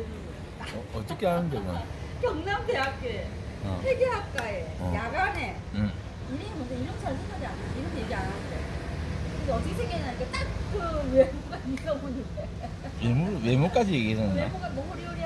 어떻게 하는데, 뭐. 경남대학교에 회계학과에 야간에 이름이 뭔데 이름 잘 생각이 안 나. 이름 얘기 안 하는데. 근데 어떻게 생겼냐니까 딱 그 외모가 있어 보는데. 외모까지 얘기했었나? 외모가 너무 리얼이